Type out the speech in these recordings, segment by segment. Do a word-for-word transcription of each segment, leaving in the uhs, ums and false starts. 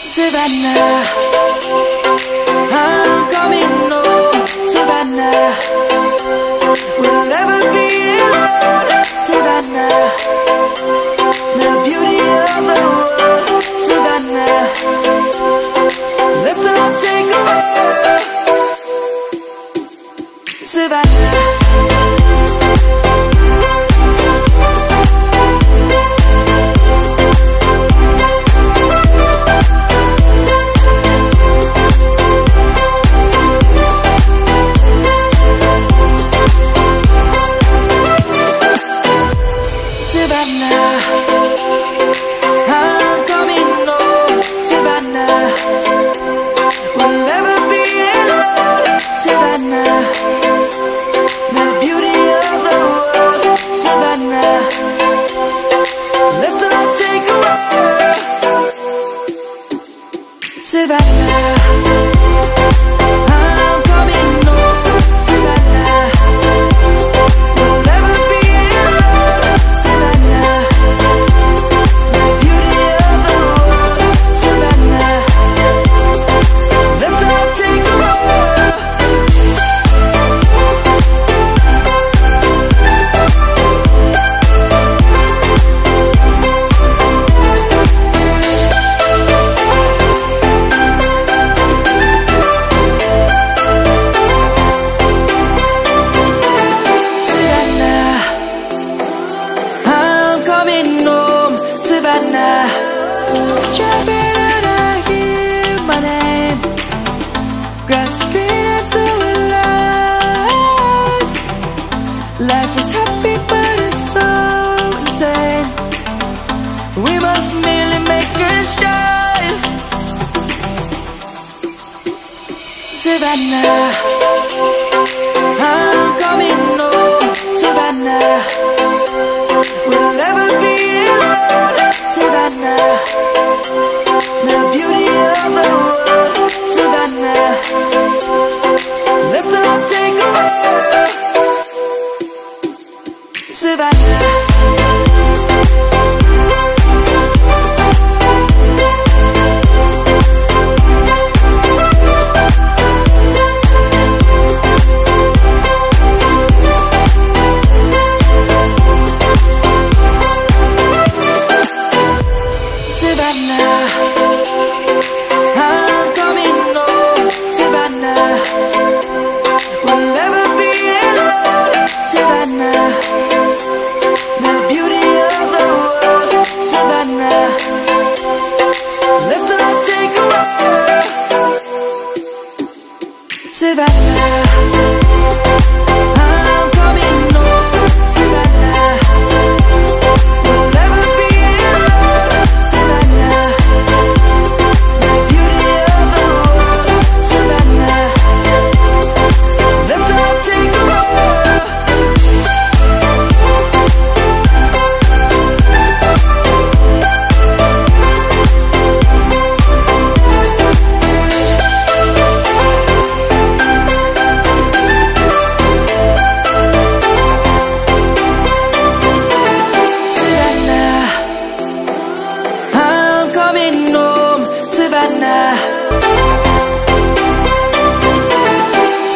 Savannah, I'm coming home, Savannah. We'll never be alone, Savannah. The beauty of the world, Savannah. Let's all take a walk, Savannah. Savannah, I'm coming home, Savannah. We'll never be alone, Savannah. The beauty of the world, Savannah. Let's all take a walk, Savannah. I'm coming home, Savannah. We'll never be alone, Savannah. The beauty of the world, Savannah. Let's all take a walk. Savannah, jumping and I hear my name, grasping into a life. Life is happy but it's so insane. We must merely make a start. Savannah, I'm coming home, Savannah. We'll never be alone, Savannah. The beauty of the world, Savannah. Let's all take a walk, Savannah. Savannah, I'm coming home, Savannah. We'll never be alone, Savannah. The beauty of the world, Savannah. Let's all take a walk, Savannah. I'm coming home, Savannah. We'll never be alone, Savannah. The beauty of the world, Savannah. Let's all take a walk. Savannah, I'm coming home, Savannah.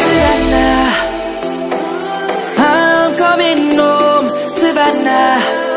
Savannah, I'm coming home, Savannah.